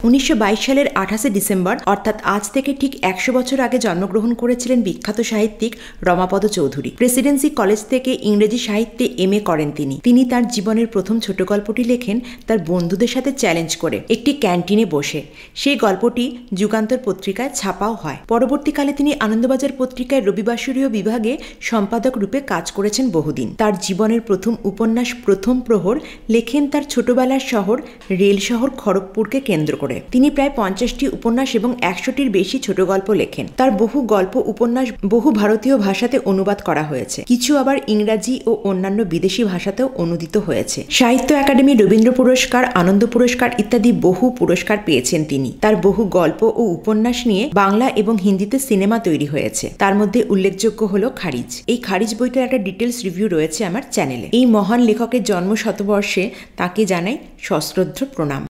1922 সালের 28শে ডিসেম্বর অর্থাৎ আজ থেকে ঠিক 100 বছর আগে জন্মগ্রহণ করেছিলেন বিখ্যাত সাহিত্যিক রমাপদ চৌধুরী। প্রেসিডেন্সি কলেজ থেকে ইংরেজি সাহিত্যে MA করেন তিনি তার জীবনের প্রথম ছোট গল্পটি লেখেন তার বন্ধুদের সাথে চ্যালেঞ্জ করে একটি ক্যান্টিনে বসে। সেই গল্পটি যুগান্তর পত্রিকায় ছাপাও হয়। পরবর্তীকালে তিনি আনন্দবাজার পত্রিকায় রবিবাসরীয় বিভাগে সম্পাদক রূপে কাজ করেছেন বহুদিন। তার জীবনের প্রথম উপন্যাস প্রথম প্রহর লেখেন তার ছোটবেলার শহর রেল শহর খড়গপুরকে কেন্দ্র করে। তিনি প্রায় 50টি উপন্যাস এবং 100টির বেশি ছোট গল্প লেখেন। তার বহু গল্প উপন্যাস বহু ভারতীয় ভাষাতে অনুবাদ করা হয়েছে, কিছু আবার ইংরাজি ও অন্যান্য বিদেশি ভাষাতেও অনুদিত হয়েছে। সাহিত্য একাডেমি, রবীন্দ্র পুরস্কার, আনন্দ পুরস্কার ইত্যাদি বহু পুরস্কার পেয়েছেন তিনি। তার বহু গল্প ও উপন্যাস নিয়ে বাংলা এবং হিন্দিতে সিনেমা তৈরি হয়েছে। তার মধ্যে উল্লেখযোগ্য হলো খারিজ। এই খারিজ বইটার একটা ডিটেলস রিভিউ রয়েছে আমার চ্যানেলে। এই মহান লেখকের জন্ম শতবর্ষে তাকে জানাই সশ্রদ্ধ প্রণাম।